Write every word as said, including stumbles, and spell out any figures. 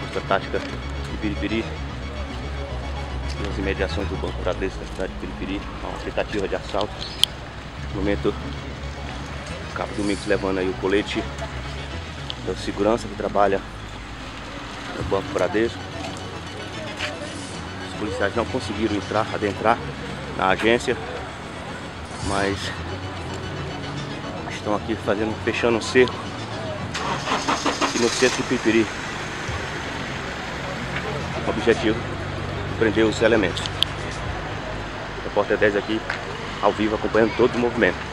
Força Tática de Piripiri, nas imediações do Banco Bradesco da cidade de Piripiri, uma tentativa de assalto. No momento, o Cabo Domingos levando aí o colete da segurança que trabalha no Banco Bradesco. Os policiais não conseguiram entrar, adentrar na agência, mas estão aqui fazendo, fechando um cerco aqui no centro de Piripiri. O objetivo é prender os elementos. O Repórter dez aqui, ao vivo, acompanhando todo o movimento.